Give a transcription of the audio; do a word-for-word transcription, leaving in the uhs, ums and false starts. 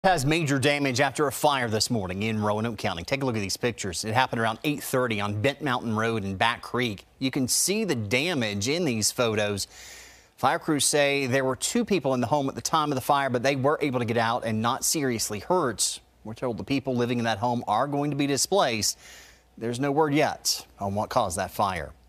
Has major damage after a fire this morning in Roanoke County. Take a look at these pictures. It happened around eight thirty on Bent Mountain Road in Back Creek. You can see the damage in these photos. Fire crews say there were two people in the home at the time of the fire, but they were able to get out and not seriously hurt. We're told the people living in that home are going to be displaced. There's no word yet on what caused that fire.